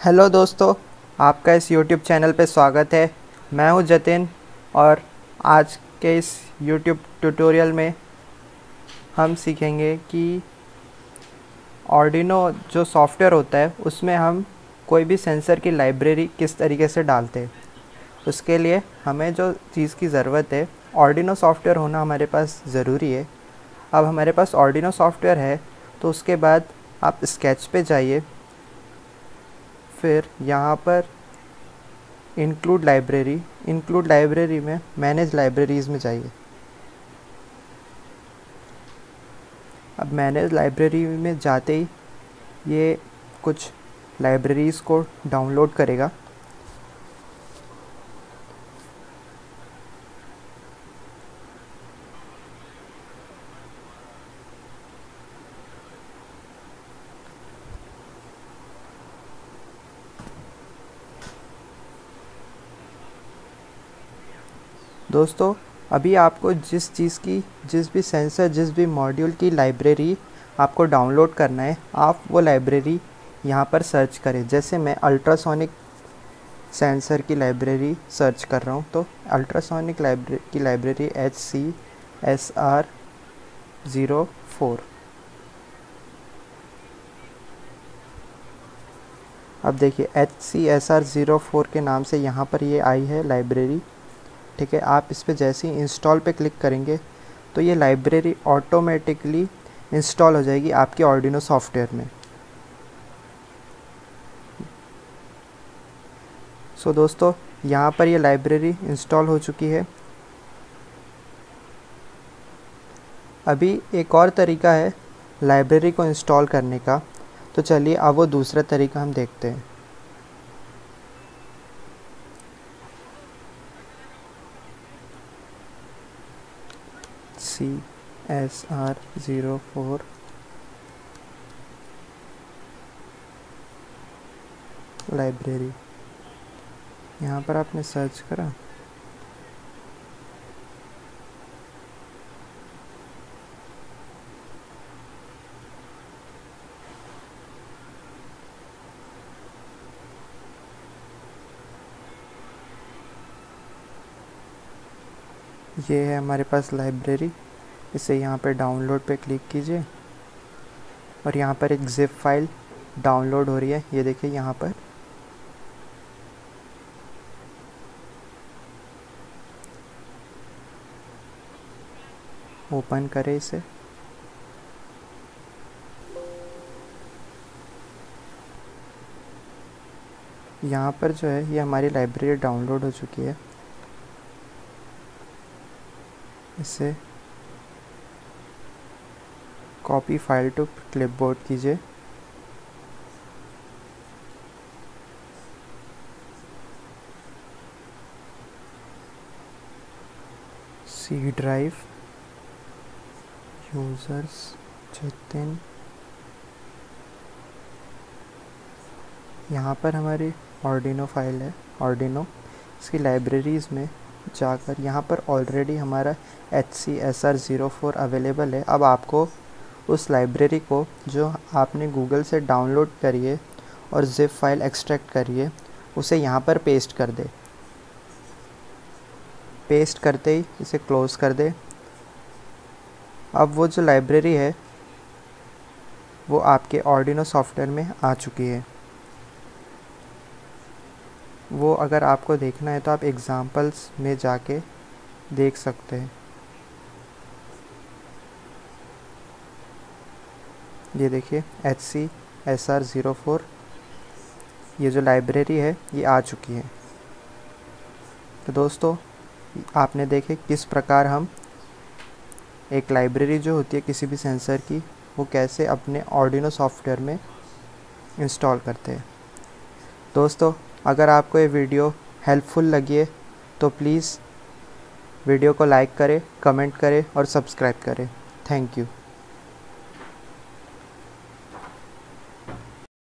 Hello दोस्तों, आपका इस YouTube चैनल पे स्वागत है। मैं हूं जतिन और आज के इस YouTube ट्यूटोरियल में हम सीखेंगे कि आर्डिनो जो सॉफ्टवेयर होता है उसमें हम कोई भी सेंसर की लाइब्रेरी किस तरीके से डालते हैं। उसके लिए हमें जो चीज़ की ज़रूरत है, आर्डिनो सॉफ्टवेयर होना हमारे पास ज़रूरी है। अब हमारे पास आर्डिनो सॉफ्टवेयर है तो उसके बाद आप स्केच पे जाइए, फिर यहाँ पर इंक्लूड लाइब्रेरी में मैनेज लाइब्रेरीज़ में जाइए। अब मैनेज लाइब्रेरी में जाते ही ये कुछ लाइब्रेरीज़ को डाउनलोड करेगा। दोस्तों, अभी आपको जिस भी सेंसर, जिस भी मॉड्यूल की लाइब्रेरी आपको डाउनलोड करना है, आप वो लाइब्रेरी यहाँ पर सर्च करें। जैसे मैं अल्ट्रासोनिक सेंसर की लाइब्रेरी सर्च कर रहा हूँ, तो अल्ट्रासोनिक की लाइब्रेरी HCSR04। अब देखिए HCSR04 के नाम से यहाँ पर ये आई है लाइब्रेरी। ठीक है, आप इस पे जैसे ही इंस्टॉल पे क्लिक करेंगे तो ये लाइब्रेरी ऑटोमेटिकली इंस्टॉल हो जाएगी आपके आर्डिनो सॉफ्टवेयर में। सो दोस्तों, यहाँ पर ये लाइब्रेरी इंस्टॉल हो चुकी है। अभी एक और तरीका है लाइब्रेरी को इंस्टॉल करने का, तो चलिए अब वो दूसरा तरीका हम देखते हैं। CSR04 लाइब्रेरी, यहाँ पर आपने सर्च करा, ये है हमारे पास लाइब्रेरी। इसे यहाँ पर डाउनलोड पे क्लिक कीजिए और यहाँ पर एक ज़िप फाइल डाउनलोड हो रही है। ये देखिए यहाँ पर ओपन करें इसे। यहाँ पर जो है ये हमारी लाइब्रेरी डाउनलोड हो चुकी है। इसे कॉपी फाइल टू क्लिपबोर्ड कीजिए। सी ड्राइव यूजर्स जतिन, यहाँ पर हमारी आर्डिनो फाइल है। आर्डिनो इसकी लाइब्रेरीज़ में जाकर यहाँ पर ऑलरेडी हमारा HCSR04 अवेलेबल है। अब आपको उस लाइब्रेरी को जो आपने गूगल से डाउनलोड करी है और ज़िप फाइल एक्सट्रैक्ट करी है, उसे यहाँ पर पेस्ट कर दे। पेस्ट करते ही इसे क्लोज़ कर दे। अब वो जो लाइब्रेरी है वो आपके आर्डिनो सॉफ्टवेयर में आ चुकी है। वो अगर आपको देखना है तो आप एग्ज़ाम्पल्स में जाके देख सकते हैं। ये देखिए HCSR04, ये जो लाइब्रेरी है ये आ चुकी है। तो दोस्तों, आपने देखे किस प्रकार हम एक लाइब्रेरी जो होती है किसी भी सेंसर की, वो कैसे अपने आर्डिनो सॉफ्टवेयर में इंस्टॉल करते हैं। दोस्तों, अगर आपको ये वीडियो हेल्पफुल लगी है तो प्लीज़ वीडियो को लाइक करें, कमेंट करें और सब्सक्राइब करें। Thank you.